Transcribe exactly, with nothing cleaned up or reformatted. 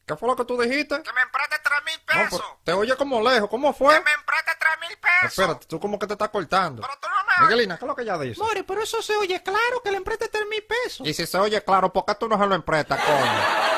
¿Qué fue lo que tú dijiste? Que me empreste tres mil No, pesos. pues, te oye como lejos. ¿Cómo fue? Que me empreste tres mil pesos. Espérate, tú como que te estás cortando. Pero tú no me oyes. Miguelina, ¿qué es lo que ella dice? More, pero eso se oye claro que le empreste tres mil pesos. Y si se oye claro, ¿por qué tú no se lo emprestas, coño?